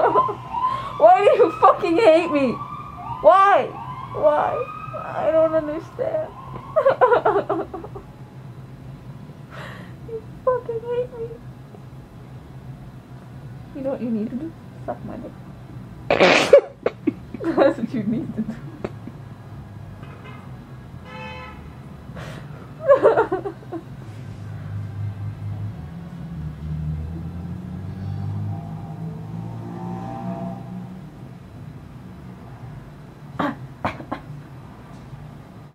Why do you fucking hate me? Why? Why? I don't understand. You fucking hate me. You know what you need to do? Suck my dick. That's what you need to do.